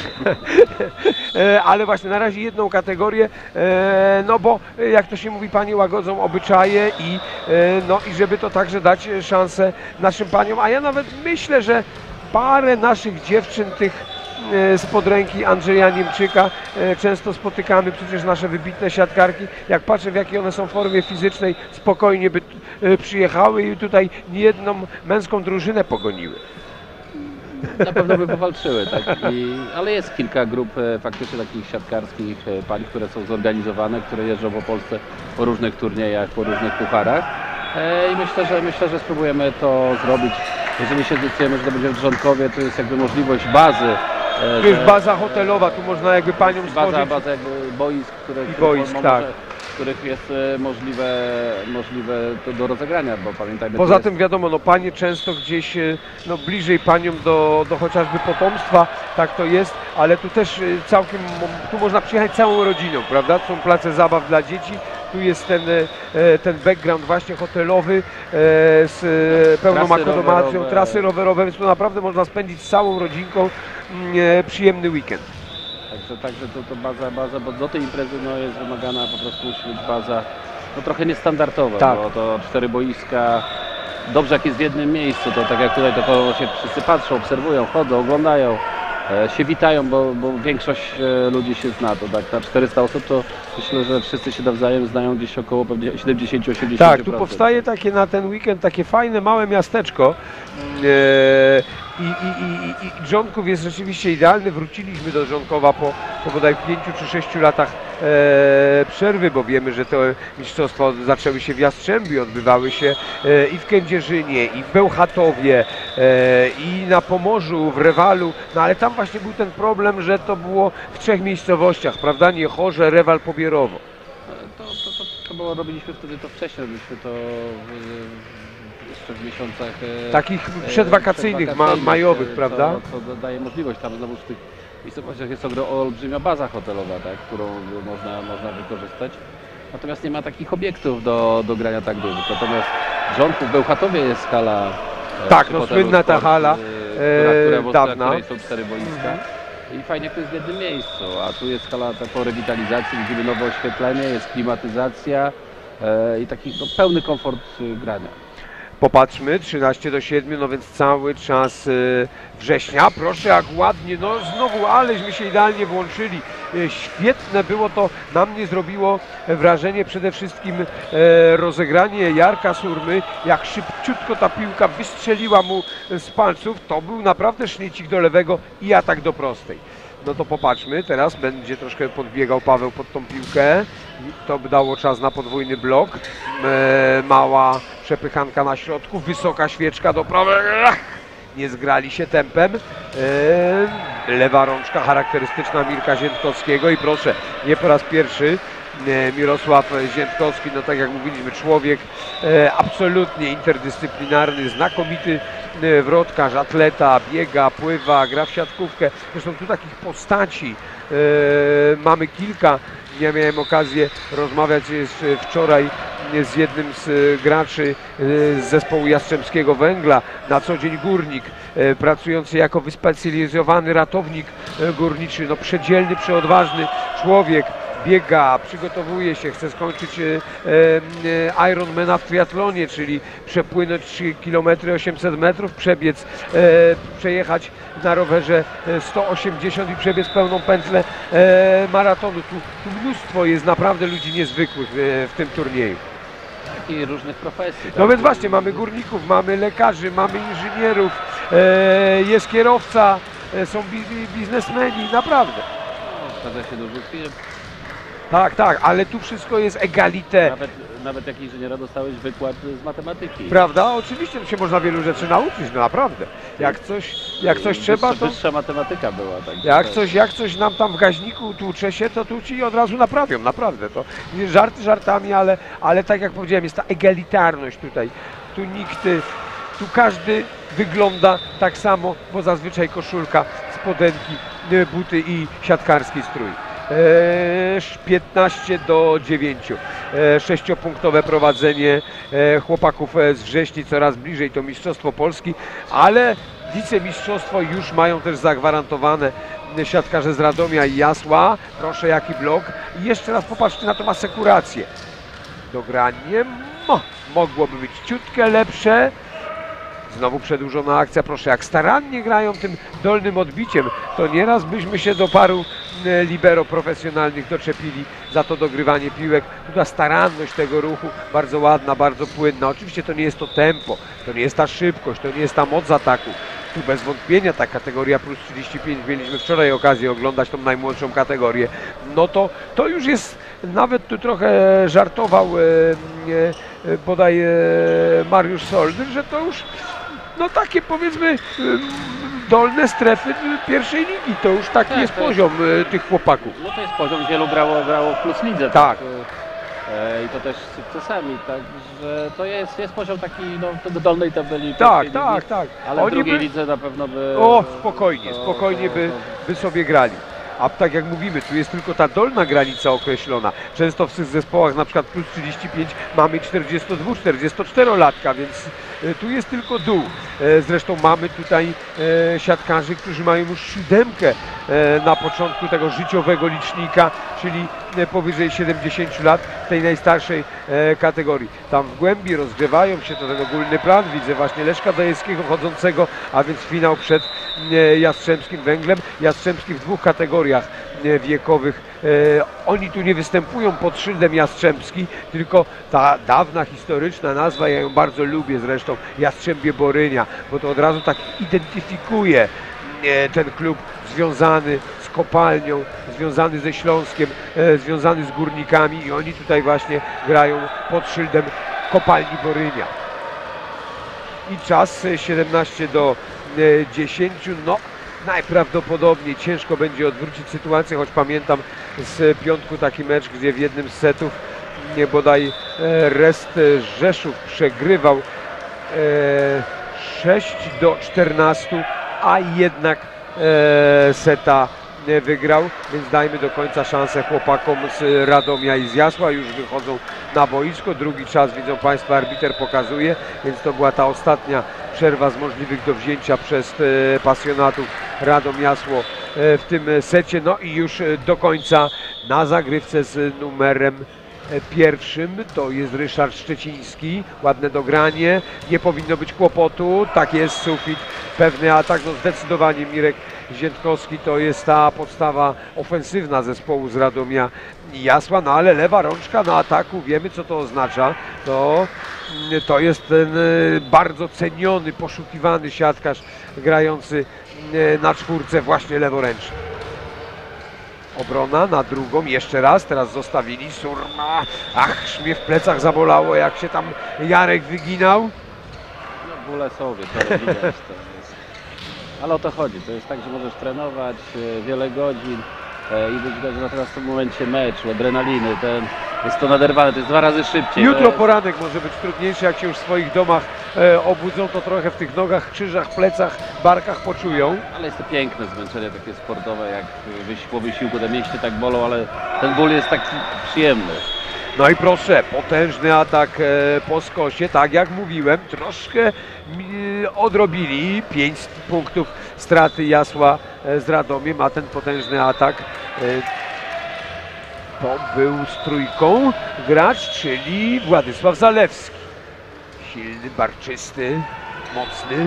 A: Ale właśnie na razie jedną kategorię, no bo jak to się mówi, panie łagodzą obyczaje i, no, i żeby to także dać szansę naszym paniom, a ja nawet myślę, że parę naszych dziewczyn tych spod ręki Andrzeja Niemczyka często spotykamy, przecież nasze wybitne siatkarki, jak patrzę w jakiej one są formie fizycznej, spokojnie by przyjechały i tutaj niejedną męską drużynę pogoniły.
B: Na pewno by powalczyły, tak? I, ale jest kilka grup e, faktycznie takich siatkarskich e, pań, które są zorganizowane, które jeżdżą po Polsce po różnych turniejach, po różnych pucharach. E, I myślę, że myślę, że spróbujemy to zrobić. Jeżeli się zdecydujemy, że to będzie w Drzątkowie, to jest jakby możliwość bazy. e,
A: To jest
B: że-
A: baza hotelowa, tu można jakby panią
B: Baza,
A: stworzyć.
B: baza jakby boisk, które,
A: I
B: które
A: boisk,
B: mo-
A: tak.
B: może- których jest e, możliwe, możliwe do, do rozegrania, bo pamiętajmy,
A: Poza
B: tu
A: tym wiadomo, no panie często gdzieś e, no, bliżej paniom do, do chociażby potomstwa, tak to jest, ale tu też e, całkiem, mo- tu można przyjechać całą rodziną, prawda? Są place zabaw dla dzieci, tu jest ten, e, ten background właśnie hotelowy e, z e, pełną
B: Trasy
A: akomodacją,
B: rowerowe.
A: trasy rowerowe, więc tu naprawdę można spędzić z całą rodzinką mm, e, przyjemny weekend.
B: Także, także to, to baza, baza, bo do tej imprezy no, jest wymagana po prostu musi być baza no, trochę niestandardowa,
A: Tak.
B: bo to cztery boiska. Dobrze jak jest w jednym miejscu, to tak jak tutaj to się wszyscy patrzą, obserwują, chodzą, oglądają, e, się witają, bo, bo większość e, ludzi się zna. To tak na czteresta osób to myślę, że wszyscy się nawzajem znają gdzieś około pewnie siedemdziesiąt do osiemdziesięciu procent.
A: Tak, tu powstaje takie na ten weekend takie fajne, małe miasteczko. E, I, i, i, i- i Dżonków jest rzeczywiście idealny. Wróciliśmy do Dżonkowa po, po bodaj pięciu czy sześciu latach e, przerwy, bo wiemy, że te mistrzostwa zaczęły się w Jastrzębiu, odbywały się e, i w Kędzierzynie, i w Bełchatowie, e, i na Pomorzu, w Rewalu. No ale tam właśnie był ten problem, że to było w trzech miejscowościach, prawda? Niechorze, Rewal, Pobierowo.
B: To, to, to, to było, robiliśmy wtedy to wcześniej, robiliśmy to w, jeszcze w miesiącach e,
A: Takich
B: e,
A: przedwakacyjnych, ma,
B: przedwakacyjnych,
A: majowych,
B: e,
A: prawda?
B: Co, co daje możliwość, tam znowu w tych miejscowościach jest ogro- olbrzymia baza hotelowa, tak, którą można, można wykorzystać. Natomiast nie ma takich obiektów do, do grania tak dużych. Natomiast w Dżonku, w Bełchatowie jest skala. e,
A: Tak,
B: przy
A: no
B: hotelu
A: słynna ta
B: Sport,
A: hala,
B: e, która, która,
A: e,
B: która,
A: dawna.
B: której są cztery boiska. I fajnie, jak to jest w jednym miejscu, a tu jest skala ta po rewitalizacji, widzimy nowe oświetlenie, jest klimatyzacja e, i taki no, pełny komfort y, grania.
A: Popatrzmy, trzynaście do siedmiu, no więc cały czas y, września. Proszę, jak ładnie, no znowu, aleśmy się idealnie włączyli. Y, świetne było to, na mnie zrobiło wrażenie przede wszystkim e, rozegranie Jarka Surmy, jak szybciutko ta piłka wystrzeliła mu z palców. To był naprawdę sznycik do lewego i atak do prostej. No to popatrzmy, teraz będzie troszkę podbiegał Paweł pod tą piłkę. To by dało czas na podwójny blok. E, mała przepychanka na środku, wysoka świeczka do prawej. Ach, nie zgrali się tempem. E, lewa rączka charakterystyczna Mirka Ziętkowskiego i proszę, nie po raz pierwszy e, Mirosław Ziętkowski, no tak jak mówiliśmy, człowiek e, absolutnie interdyscyplinarny, znakomity e, wrotkarz, atleta, biega, pływa, gra w siatkówkę. Zresztą tu takich postaci e, mamy kilka. Ja miałem okazję rozmawiać z, wczoraj z jednym z e, graczy e, z zespołu Jastrzębskiego Węgla, na co dzień górnik, e, pracujący jako wyspecjalizowany ratownik e, górniczy, no przedzielny, przeodważny człowiek, biega, przygotowuje się, chce skończyć e, e, Ironmana w triatlonie, czyli przepłynąć trzy kilometry osiemset metrów, przebiec, e, przejechać na rowerze e, sto osiemdziesiąt i przebiec pełną pętlę e, maratonu. Tu, tu mnóstwo jest naprawdę ludzi niezwykłych e, w tym turnieju.
B: I różnych profesji.
A: No
B: tak?
A: więc właśnie, mamy górników, mamy lekarzy, mamy inżynierów, e, jest kierowca, e, są bi- biznesmeni, naprawdę.
B: No, zdarza się dużo firm.
A: Tak, tak, ale tu wszystko jest egalité.
B: Nawet, nawet jak inżyniera dostałeś wykład z matematyki.
A: Prawda? Oczywiście tu się można wielu rzeczy nauczyć, no naprawdę. Jak coś, jak coś trzeba,
B: Wyższa,
A: to...
B: wyższa matematyka była. Tak,
A: Jak
B: tak.
A: coś, jak coś nam tam w gaźniku tłucze się, to tu ci od razu naprawią, naprawdę. To nie żarty żartami, ale, ale tak jak powiedziałem, jest ta egalitarność tutaj. Tu nikt, y, tu każdy wygląda tak samo, bo zazwyczaj koszulka, spodenki, y, buty i siatkarski strój. Eee, piętnaście do dziewięciu. Eee, sześciopunktowe prowadzenie e, chłopaków e, z Wrześni, coraz bliżej to Mistrzostwo Polski, ale wicemistrzostwo już mają też zagwarantowane siatkarze z Radomia i Jasła. Proszę, jaki blok. I jeszcze raz popatrzcie na tą asekurację. Dogranie mo, mogłoby być ciutkę lepsze. Znowu przedłużona akcja, proszę, jak starannie grają tym dolnym odbiciem, to nieraz byśmy się do paru e, libero profesjonalnych doczepili za to dogrywanie piłek. Tu ta staranność tego ruchu, bardzo ładna, bardzo płynna. Oczywiście to nie jest to tempo, to nie jest ta szybkość, to nie jest ta moc ataku. Tu bez wątpienia ta kategoria plus trzydzieści pięć, mieliśmy wczoraj okazję oglądać tą najmłodszą kategorię, no to, to już jest, nawet tu trochę żartował e, e, e, bodaj e, Mariusz Soldyr, że to już no takie powiedzmy e, dolne strefy pierwszej ligi, to już taki
B: Tak,
A: jest
B: to jest-
A: poziom e, tych chłopaków.
B: No to jest poziom, wielu grało, grało w plus lidze.
A: Tak.
B: E, I to też z sukcesami, także to jest, jest poziom taki no, do dolnej tabeli.
A: Tak,
B: pierwszej
A: tak,
B: ligi,
A: tak.
B: Ale w
A: Oni
B: drugiej
A: by-
B: lidze na pewno by...
A: O, spokojnie,
B: to-
A: spokojnie
B: to-
A: by,
B: to-
A: by sobie grali. A tak jak mówimy, tu jest tylko ta dolna granica określona. Często w tych zespołach na przykład plus trzydzieści pięć mamy czterdziestodwu czterdziestoczterolatka, więc e, tu jest tylko dół. E, Zresztą mamy tutaj e, siatkarzy, którzy mają już siódemkę e, na początku tego życiowego licznika, czyli e, powyżej siedemdziesięciu lat w tej najstarszej e, kategorii. Tam w głębi rozgrzewają się, to ten ogólny plan. Widzę właśnie Leszka Dajewskiego chodzącego, a więc finał przed e, Jastrzębskim Węglem. Jastrzębski w dwóch kategoriach e, wiekowych. E, oni tu nie występują pod szyldem Jastrzębski, tylko ta dawna, historyczna nazwa, ja ją bardzo lubię zresztą, Jastrzębie Borynia, bo to od razu tak identyfikuje e, ten klub związany z kopalnią, związany ze Śląskiem, e, związany z górnikami i oni tutaj właśnie grają pod szyldem kopalni Borynia. I czas e, siedemnaście do dziesięciu, no najprawdopodobniej ciężko będzie odwrócić sytuację, choć pamiętam z piątku taki mecz, gdzie w jednym z setów nie bodaj e, Rest Rzeszów przegrywał e, sześć do czternastu, a jednak e, seta nie wygrał, więc dajmy do końca szansę chłopakom z Radomia i z Jasła. Już wychodzą na boisko, drugi czas widzą Państwo, arbiter pokazuje, więc to była ta ostatnia przerwa z możliwych do wzięcia przez e, pasjonatów Radom Jasło e, w tym secie. No i już e, do końca na zagrywce z numerem e, pierwszym to jest Ryszard Szczeciński, ładne dogranie, nie powinno być kłopotu, tak jest, sufit, pewny atak, no zdecydowanie Mirek Ziętkowski to jest ta podstawa ofensywna zespołu z Radomia i Jasła, no ale lewa rączka na ataku, wiemy co to oznacza, to, to jest ten e, bardzo ceniony, poszukiwany siatkarz grający e, na czwórce właśnie leworęczny. Obrona na drugą, jeszcze raz, teraz zostawili Surma, ach, mnie w plecach zabolało jak się tam Jarek wyginał.
B: No, bóle są, wieczorem widać to jest. Ale o to chodzi, to jest tak, że możesz trenować e, wiele godzin e, i być że teraz w tym momencie meczu, adrenaliny, ten, jest to naderwane, to jest dwa razy szybciej.
A: Jutro
B: to jest,
A: poranek może być trudniejszy, jak się już w swoich domach e, obudzą, to trochę w tych nogach, krzyżach, plecach, barkach poczują.
B: Ale jest to piękne zmęczenie takie sportowe, jak wyś, po wysiłku te mięśnie tak bolą, ale ten ból jest taki przyjemny.
A: No i proszę, potężny atak e, po skosie, tak jak mówiłem, troszkę mi, odrobili, pięć punktów straty Jasła e, z Radomiem, a ten potężny atak e, to był z trójką gracz, czyli Władysław Zalewski. Silny, barczysty, mocny.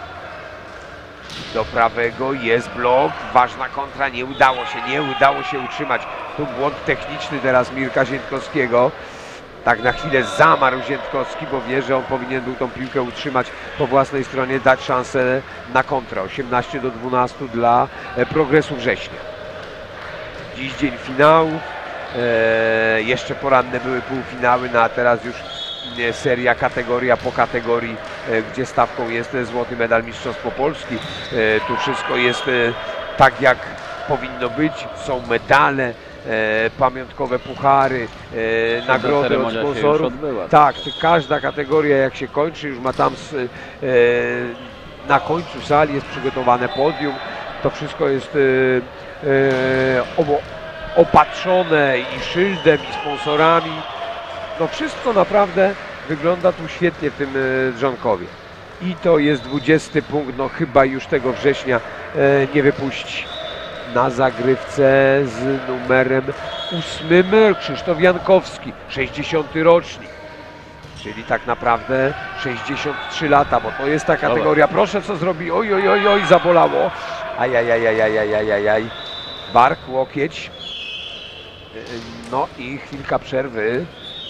A: Do prawego jest blok, ważna kontra, nie udało się, nie udało się utrzymać. Tu błąd techniczny teraz Mirka Ziętkowskiego. Tak na chwilę zamarł Ziętkowski, bo wie, że on powinien był tą piłkę utrzymać po własnej stronie, dać szansę na kontrę. osiemnaście do dwunastu dla e, Progresu Września. Dziś dzień finałów, e, jeszcze poranne były półfinały, no a teraz już e, seria kategoria po kategorii, e, gdzie stawką jest e, złoty medal Mistrzostwo Polski. E, tu wszystko jest e, tak jak powinno być, są medale, e, pamiątkowe puchary, e, nagrody od
B: ceremonia się już
A: sponsorów.
B: odbyła.
A: Tak, to każda kategoria jak się kończy, już ma tam s- e, na końcu sali jest przygotowane podium. To wszystko jest e, e, obo, opatrzone i szyldem, i sponsorami. No wszystko naprawdę wygląda tu świetnie w tym e, Drzonkowie. I to jest dwudziesty punkt, no chyba już tego września e, nie wypuści. Na zagrywce z numerem ósmym Krzysztof Jankowski, sześćdziesiąty rocznik. Czyli tak naprawdę sześćdziesiąt trzy lata, bo to jest ta kategoria. Proszę co zrobi, oj, oj, oj, oj, zabolało. Ajajajajajajajajaj. Bark, łokieć. No i chwilka przerwy.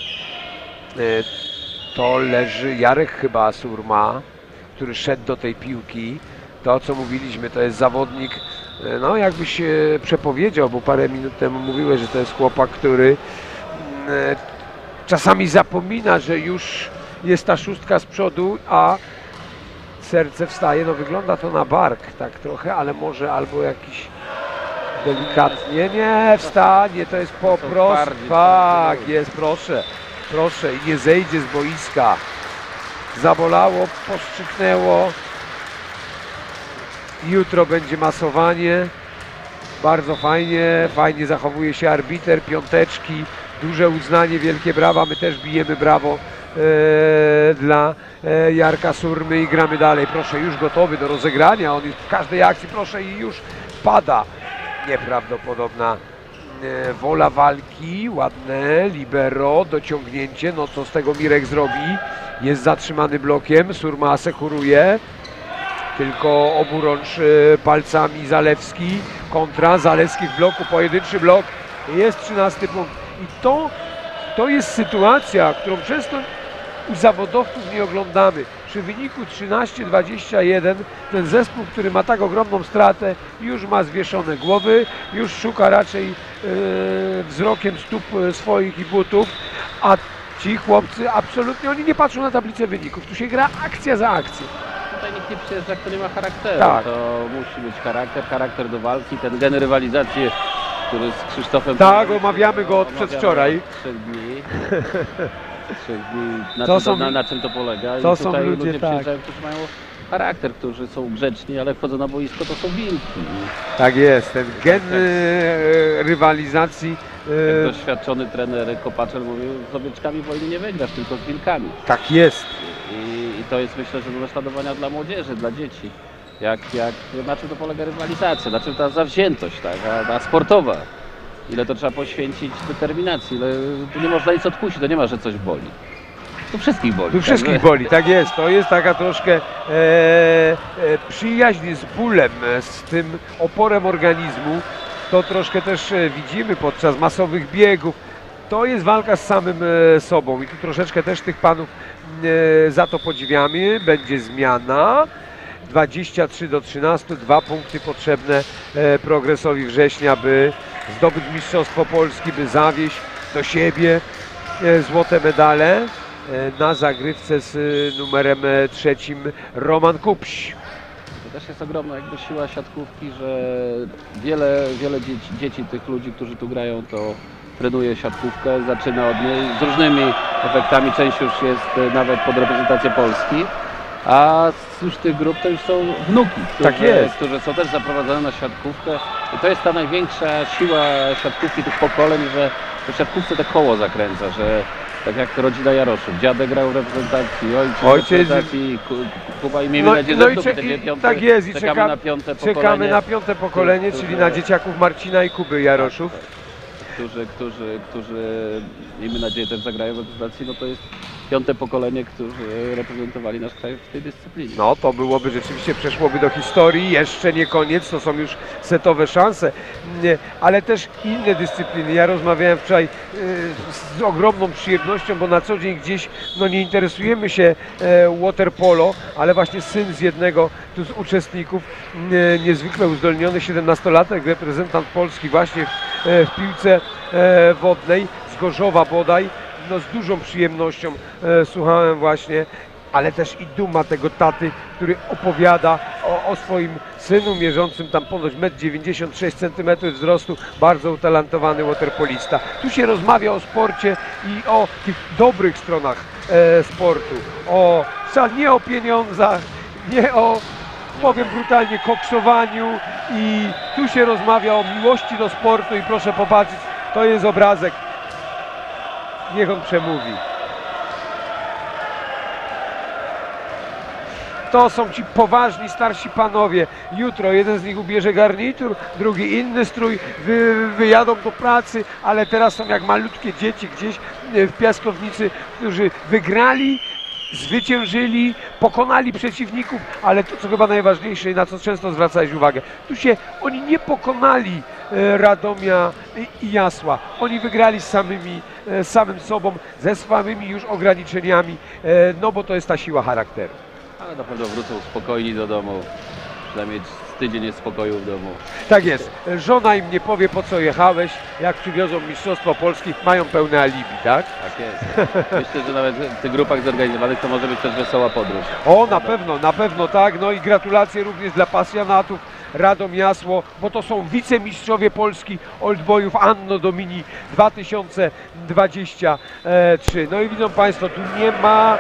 A: To leży Jarek chyba Surma, który szedł do tej piłki. To co mówiliśmy, to jest zawodnik, no jakby się przepowiedział, bo parę minut temu mówiłeś, że to jest chłopak, który czasami zapomina, że już jest ta szóstka z przodu, a serce wstaje. No wygląda to na bark tak trochę, ale może albo jakiś delikatnie. Nie, wstanie, to jest po prostu. Tak, jest, proszę. Proszę, i nie zejdzie z boiska. Zabolało, poszczyknęło. Jutro będzie masowanie. Bardzo fajnie, fajnie zachowuje się arbiter, piąteczki, duże uznanie, wielkie brawa. My też bijemy brawo e, dla e, Jarka Surmy i gramy dalej. Proszę, już gotowy do rozegrania, on jest w każdej akcji, proszę, i już pada. Nieprawdopodobna e, wola walki, ładne, libero, dociągnięcie, no co z tego Mirek zrobi? Jest zatrzymany blokiem, Surma asekuruje. Tylko oburącz y, palcami Zalewski, kontra Zalewski w bloku, pojedynczy blok, jest trzynasty punkt. I to, to jest sytuacja, którą często u zawodowców nie oglądamy. Przy wyniku trzynaście dwadzieścia jeden ten zespół, który ma tak ogromną stratę, już ma zwieszone głowy, już szuka raczej y, wzrokiem stóp swoich i butów, a ci chłopcy absolutnie, oni nie patrzą na tablicę wyników, tu się gra akcja za akcją.
B: Tutaj nikt nie przyjeżdża, kto nie ma charakteru.
A: Tak.
B: To musi być charakter, charakter do walki, ten gen rywalizacji, który z Krzysztofem...
A: Tak, omawiamy go od przedwczoraj.
B: Od trzech dni. Trzech dni. Na,
A: To
B: czym,
A: są-
B: to, na, na czym to polega? I
A: to
B: tutaj
A: są ludzie,
B: ludzie
A: tak.
B: przyjeżdżają, którzy mają charakter, którzy są grzeczni, ale wchodzą na boisko, to są wilki.
A: Tak jest, ten gen e, rywalizacji, e,
B: Jak doświadczony trener Kopaczel mówił, z owieczkami wojny nie wygrasz, tylko z wilkami.
A: tak jest.
B: I, I to jest, myślę, że do naśladowania dla młodzieży, dla dzieci. Jak, jak, na czym to polega rywalizacja, na czym ta zawziętość, tak, a, a sportowa. Ile to trzeba poświęcić determinacji, ile tu nie można nic odpuścić, to nie ma, że coś boli. Tu wszystkich boli.
A: Tu wszystkich
B: tak?
A: boli, tak jest. To jest taka troszkę e, e, przyjaźń z bólem, e, z tym oporem organizmu. To troszkę też e, widzimy podczas masowych biegów. To jest walka z samym e, sobą i tu troszeczkę też tych panów e, za to podziwiamy. Będzie zmiana. dwadzieścia trzy do trzynastu, dwa punkty potrzebne e, Progresowi Września, by zdobyć Mistrzostwo Polski, by zawieźć do siebie e, złote medale. E, na zagrywce z e, numerem e, trzecim Roman Kupś.
B: To też jest ogromna jakby siła siatkówki, że wiele, wiele dzieci, dzieci tych ludzi, którzy tu grają, to trenuje siatkówkę, zaczyna od niej z różnymi efektami, część już jest e, nawet pod reprezentację Polski. A z już tych grup to już są wnuki, którzy,
A: Tak jest.
B: którzy są też zaprowadzone na siatkówkę. I to jest ta największa siła siatkówki tych pokoleń, że w siatkówce to koło zakręca, że tak jak rodzina Jaroszów, dziadek grał w reprezentacji, ojciec,
A: Ojciec
B: w reprezentacji, Ku- Kuba i miejmy
A: No,
B: nadzieję,
A: no
B: że
A: i
B: wnuki
A: cze-
B: te
A: i
B: piąte,
A: tak jest i
B: czekamy
A: czeka-
B: na piąte
A: Czekamy
B: pokolenie,
A: na piąte pokolenie,
B: którzy-
A: czyli na dzieciaków Marcina i Kuby Jaroszów.
B: którzy, którzy, którzy miejmy nadzieję też zagrają w reprezentacji, no to jest piąte pokolenie, którzy reprezentowali nasz kraj w tej dyscyplinie.
A: No to byłoby rzeczywiście, przeszłoby do historii, jeszcze nie koniec, to są już setowe szanse, Nie, ale też inne dyscypliny. Ja rozmawiałem wczoraj e, z ogromną przyjemnością, bo na co dzień gdzieś no, nie interesujemy się e, waterpolo, ale właśnie syn z jednego tu z uczestników, e, niezwykle uzdolniony siedemnastolatek, reprezentant Polski właśnie w, e, w piłce e, wodnej, z Gorzowa bodaj, no z dużą przyjemnością e, słuchałem właśnie, ale też i duma tego taty, który opowiada o, o swoim synu mierzącym tam ponoć metr dziewięćdziesiąt sześć centymetrów wzrostu, bardzo utalentowany waterpolista. Tu się rozmawia o sporcie i o tych dobrych stronach e, sportu, o, nie o pieniądzach, nie o, powiem brutalnie, koksowaniu, i tu się rozmawia o miłości do sportu i proszę popatrzeć, to jest obrazek. Niech on przemówi. To są ci poważni, starsi panowie. Jutro jeden z nich ubierze garnitur, drugi inny strój, wy, wyjadą do pracy, ale teraz są jak malutkie dzieci gdzieś w piaskownicy, którzy wygrali, zwyciężyli, pokonali przeciwników, ale to, co chyba najważniejsze i na co często zwracałeś uwagę, tu się oni nie pokonali e, Radomia i, i Jasła. Oni wygrali z samymi, e, samym sobą, ze swoimi już ograniczeniami, e, no bo to jest ta siła charakteru.
B: Ale na pewno wrócą spokojni do domu, przynajmieć tydzień jest spokoju w domu.
A: Tak jest. Żona im nie powie, po co jechałeś, jak przywiozą Mistrzostwo Polski, mają pełne alibi, tak?
B: Tak jest. Myślę, że nawet w tych grupach zorganizowanych to może być też wesoła podróż.
A: O, na pewno, na pewno tak. No i gratulacje również dla pasjonatów Radom Jasło, bo to są wicemistrzowie Polski Oldboyów Anno Domini dwa tysiące dwudziesty trzeci. No i widzą Państwo, tu nie ma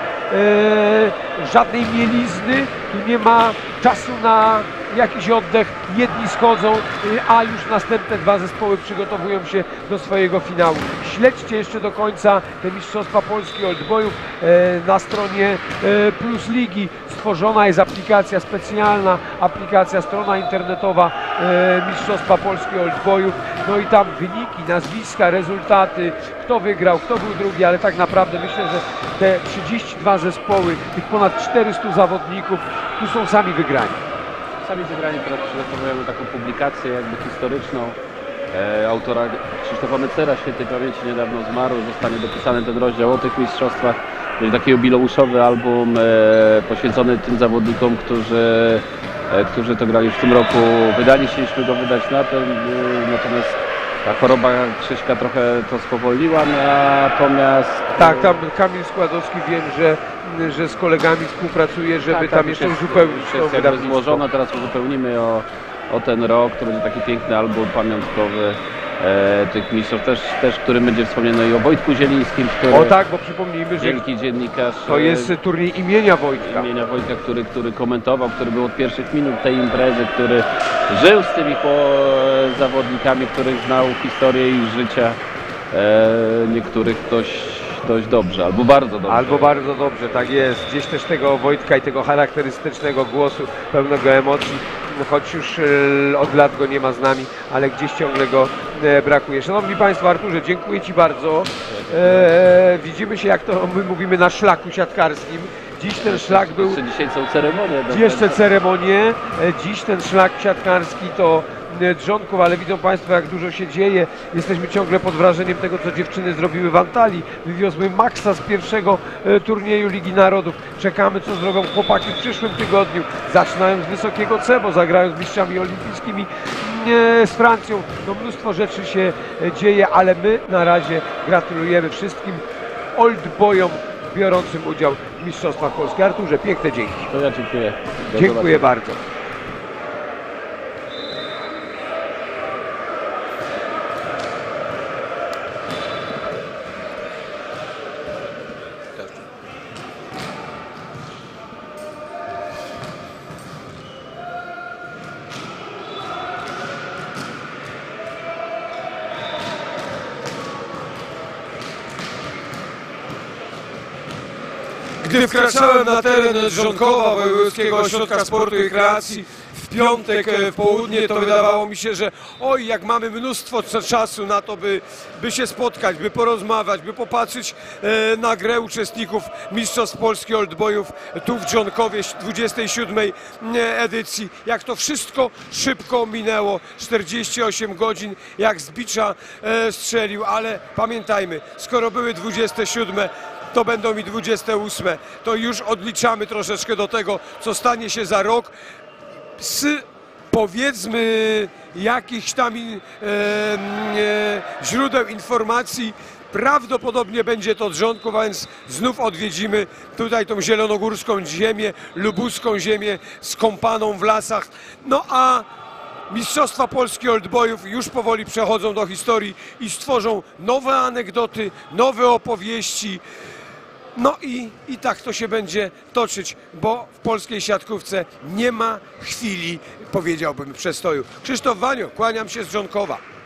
A: e, żadnej mielizny, tu nie ma czasu na jakiś oddech. Jedni schodzą, a już następne dwa zespoły przygotowują się do swojego finału. Śledźcie jeszcze do końca te Mistrzostwa Polski Oldboyów. E, na stronie e, Plus Ligi stworzona jest aplikacja specjalna, aplikacja, strona internetowa e, Mistrzostwa Polski Oldboyów. No i tam wyniki, nazwiska, rezultaty, kto wygrał, kto był drugi, ale tak naprawdę myślę, że te trzydzieści dwa zespoły, tych ponad czterystu zawodników, tu są sami wygrani.
B: Sami wygrani teraz przygotowujemy taką publikację jakby historyczną. E, autora Krzysztofa Mecera, świętej pamięci, niedawno zmarł. Zostanie dopisany ten rozdział o tych mistrzostwach. Będzie taki jubileuszowy album e, poświęcony tym zawodnikom, którzy, e, którzy to grali w tym roku. Wydanie chcieliśmy go wydać na ten, e, natomiast ta choroba Krzyśka trochę to spowolniła, natomiast...
A: Tak, tam Kamil Składowski, wiem, że, że z kolegami współpracuje, żeby
B: tak,
A: tam
B: tak,
A: jeszcze
B: jest,
A: uzupełnić
B: już
A: to
B: jest jakby
A: wydawnictwo.
B: złożone, teraz uzupełnimy o, o ten rok, który będzie taki piękny album pamiątkowy e, tych mistrzostw, też, też który będzie wspomniany i o Wojtku Zielińskim, który...
A: O tak, bo przypomnijmy, że
B: Wielki dziennikarz.
A: to jest turniej imienia Wojtka.
B: Imienia Wojtka, który, który komentował, który był od pierwszych minut tej imprezy, który żył z tymi po, zawodnikami, których znał historię ich życia. E, niektórych dość, dość dobrze, albo bardzo dobrze.
A: Albo bardzo dobrze, tak jest. Gdzieś też tego Wojtka i tego charakterystycznego głosu, pełnego emocji, choć już e, od lat go nie ma z nami, ale gdzieś ciągle go e, brakuje. Szanowni Państwo, Arturze, dziękuję Ci bardzo. E, widzimy się, jak to my mówimy, na szlaku siatkarskim. Dziś ten szlak był...
B: Jeszcze dzisiaj są ceremonie.
A: Jeszcze ceremonie. E, Dziś ten szlak siatkarski to e, Drzonków, ale widzą Państwo, jak dużo się dzieje. Jesteśmy ciągle pod wrażeniem tego, co dziewczyny zrobiły w Antalii. Wywiozły maksa z pierwszego e, turnieju Ligi Narodów. Czekamy, co zrobią chłopaki w przyszłym tygodniu. Zaczynają z wysokiego C, bo zagrają z mistrzami olimpijskimi e, z Francją. No mnóstwo rzeczy się e, dzieje, ale my na razie gratulujemy wszystkim oldboyom biorącym udział w Mistrzostwach Polski. Arturze, piękne dzięki.
B: To ja dziękuję. Do
A: Dziękuję
B: zobaczenia.
A: bardzo. Gdy wkraczałem na teren Drzonkowa, Wojewódzkiego Ośrodka Sportu i Rekreacji w piątek w południe, to wydawało mi się, że oj, jak mamy mnóstwo czasu na to, by, by się spotkać, by porozmawiać, by popatrzeć e, na grę uczestników Mistrzostw Polski Oldboyów tu w Drzonkowie dwudziestej siódmej edycji. Jak to wszystko szybko minęło, czterdzieści osiem godzin, jak z bicza e, strzelił, ale pamiętajmy, skoro były dwudzieste siódme, to będą i dwudzieste ósme. To już odliczamy troszeczkę do tego, co stanie się za rok z, powiedzmy, jakichś tam e, e, źródeł informacji. Prawdopodobnie będzie to Drzonków, a więc znów odwiedzimy tutaj tą zielonogórską ziemię, lubuską ziemię skąpaną w lasach. No a Mistrzostwa Polski Oldboyów już powoli przechodzą do historii i stworzą nowe anegdoty, nowe opowieści. No i, i tak to się będzie toczyć, bo w polskiej siatkówce nie ma chwili, powiedziałbym, przestoju. Krzysztof Wanio, kłaniam się z Drzonkowa.